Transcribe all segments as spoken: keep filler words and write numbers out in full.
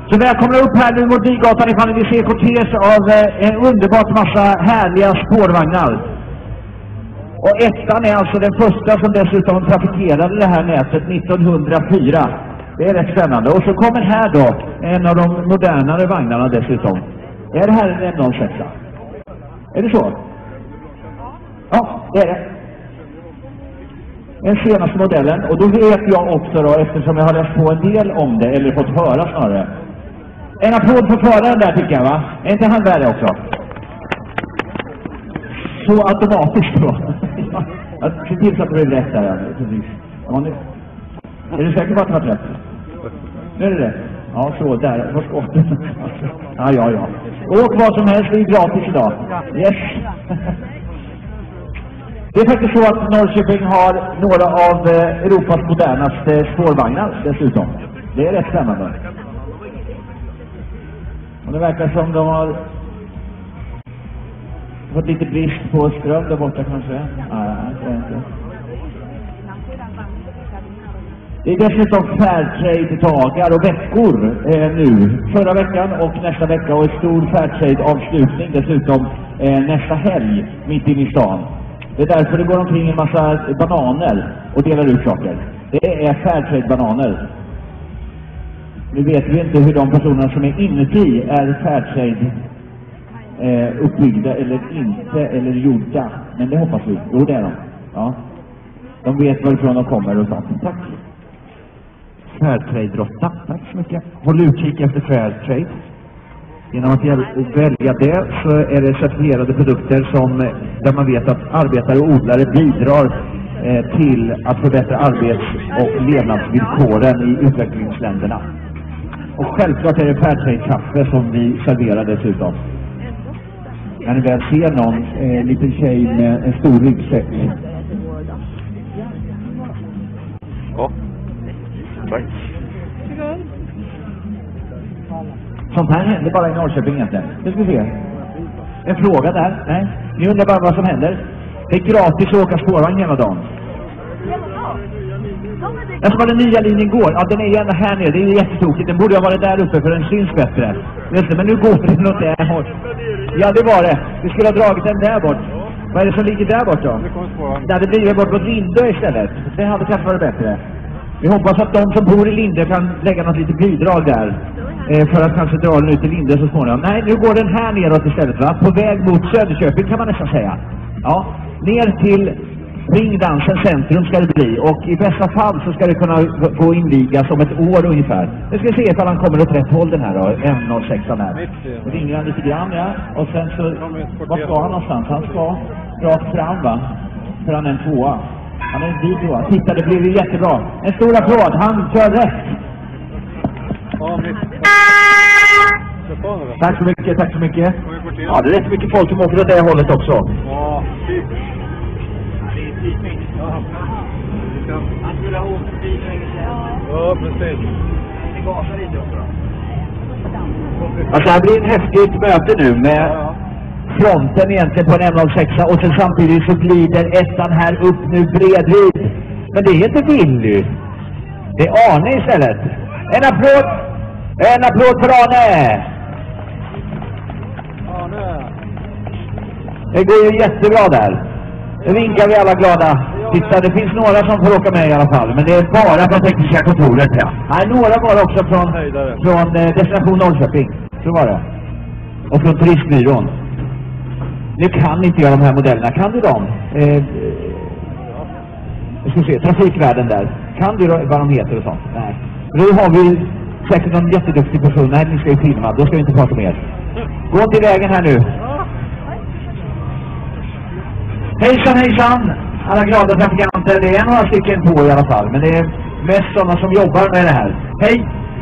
Så välkomna upp här nu mot Nygatan ifall ni vill se kortege av eh, en underbart massa härliga spårvagnar. Och ettan är alltså den första som dessutom trafikerade det här nätet nittonhundrafyra. Det är rätt spännande. Och så kommer här då en av de modernare vagnarna dessutom. Är det här en M noll sex? Är det så? Ja, det är det. Den senaste modellen. Och då vet jag också då, eftersom jag har läst på en del om det, eller fått höra snarare. En applåd för föraren där tycker jag, va? Är inte han värd också? Så automatiskt då. Jag ser till så att det blir rätt där. Ja. Ja, nu. Är du säker på att det var rätt? Nu är det rätt. Ja, så där. Först åtta. Ja, ja, ja. Åk vad som helst, det är gratis idag. Yes. Det är faktiskt så att Norrköping har några av Europas modernaste spårvagnar dessutom. Det är rätt spännande. Och det verkar som de har fått lite brist på ström där borta kanske. Nej, det är inte. Det är dessutom Fairtrade-dagar och veckor eh, nu. Förra veckan och nästa vecka och en stor Fairtrade-avslutning dessutom eh, nästa helg mitt inne i stan. Det är därför det går omkring en massa bananer och delar ut saker. Det är Fairtrade-bananer. Nu vet vi inte hur de personer som är inuti är Fairtrade eh, uppbyggda eller inte eller gjorda. Men det hoppas vi. Jo, det är de. Ja. De vet varifrån de kommer och sånt. Tack. Fairtrade-råtta. Tack så mycket. Håll utkik efter Fairtrade. Genom att välja det så är det certifierade produkter som, där man vet att arbetare och odlare bidrar eh, till att förbättra arbets- och levnadsvillkoren i utvecklingsländerna. Och självklart är det Fairtrade-kaffe som vi serverar dessutom. När ni väl ser någon eh, liten tjej med en stor ryggsäck. Ja, tack. Sånt här händer bara i Norrköping egentligen. Det ska vi se. En fråga där. Nej. Ni undrar bara vad som händer. Det är gratis att åka spårvagn hela dagen. Jag ska bara den nya linjen går. Ja, den är ju ändå här nere. Det är ju jättetokigt. Den borde ha varit där uppe för den syns bättre. Men nu går den åt där bort. Ja, det var det. Vi skulle ha dragit den där bort. Vad är det som ligger där bort då? Det hade blivit bort mot Lindö istället. Det hade kanske varit bättre. Vi hoppas att de som bor i Lindö kan lägga något litet bidrag där. Eh, för att kanske dra den ut till Lindö så småningom. Nej, nu går den här neråt istället, va? På väg mot Söderköping kan man nästan säga. Ja, ner till Ringdansen centrum ska det bli. Och i bästa fall så ska det kunna gå invigas om ett år ungefär. Nu ska vi se ifall han kommer åt rätt håll den här då. M noll sex här. Då ringer han lite grann, ja. Och sen så, vad ska han någonstans? Han ska rakt fram, va? För han är en tvåa. Han är en video, va? Titta, det blir ju jättebra. En stor applåd, han kör rätt. Tack så mycket, tack så mycket. Ja, det är rätt mycket folk som åker åt det hållet också. Ja, Han skulle ha åkt förbi länge sedan. ja, precis. Det gasar lite också då. Alltså det här blir ett häftigt möte nu med fronten egentligen på en M noll sex och sen samtidigt så glider ettan här upp nu bredvid. Men det heter Willy. Det är Arne istället. En applåd! En applåd för Arne! Arne! Det går ju jättebra där. Nu vinkar vi alla glada. Titta, det finns några som får åka med i alla fall. Men det är bara från tekniska kontoret, ja. Nej, några var också från, från eh, destination Norrköping. Så var det. Och från turistbyrån. Nu kan inte jag de här modellerna. Kan du dem? Eh, jag ska se, trafikvärden där. Kan du vad de heter och sånt? Nej. Nu har vi säkert någon jätteduktig person. Nej, ni ska ju filma. Då ska vi inte prata mer. Gå till vägen här nu. Hejsan, hejsan! Alla glada trafikanter. Det är några stycken på i alla fall. Men det är mest sådana som jobbar med det här. Hej!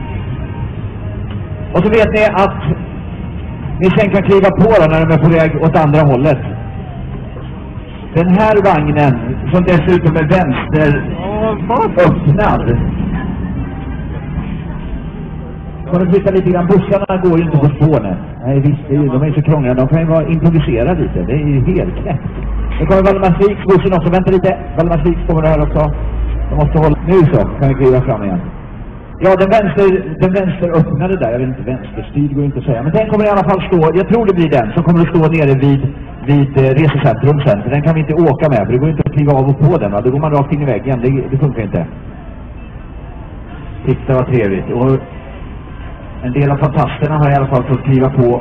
Och så vet ni att ni sen kan kliva på då när de är på väg åt andra hållet. Den här vagnen, som dessutom är vänster öppnad. Kan du flytta lite grann? Bussarna går ju inte på spåren. Nej visst, det är, de är så krångliga. De kan ju vara improviserade lite. Det är ju helt knäppt. Nu kommer Valdemarsviks bussen också. Vänta lite. Valdemarsviks kommer det här också. De måste hålla. Nu så kan vi kliva fram igen. Ja, den vänster, den vänster öppnade där. Jag vet inte, vänsterstyrd går inte att säga. Men den kommer i alla fall stå, jag tror det blir den, som kommer att stå nere vid, vid eh, resecentrum sen. För den kan vi inte åka med, för det går inte att kliva av och på den. Va? Då går man rakt in i väggen, det, det funkar inte. Titta vad trevligt. Och en del av fantasterna har i alla fall fått kliva på.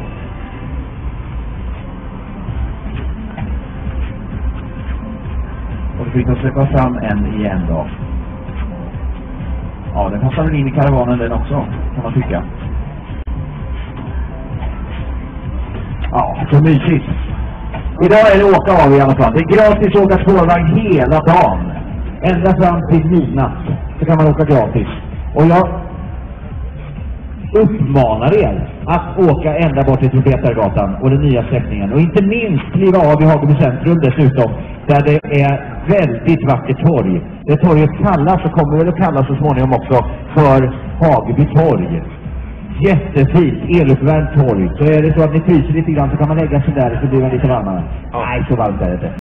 Och vi kan släppa fram en igen då. Ja, den passar väl in i karavanen den också, kan man tycka. Ja, så mysigt. Idag är det åka av i alla fall. Det är gratis att åka spårvagn hela dagen. Ända fram till midnatt så kan man åka gratis. Och jag uppmanar er att åka ända bort till Trumpetargatan och den nya sträckningen. Och inte minst kliva av i Hageby centrum dessutom, där det är väldigt vackert torg. Det torget kallas och kommer väl att kallas så småningom också för Hageby torg. Jättefint, eluppvärmt torg. Så är det så att ni fryser lite grann så kan man lägga sig där så blir man lite varmare. Ja. Nej, så varmt är det inte.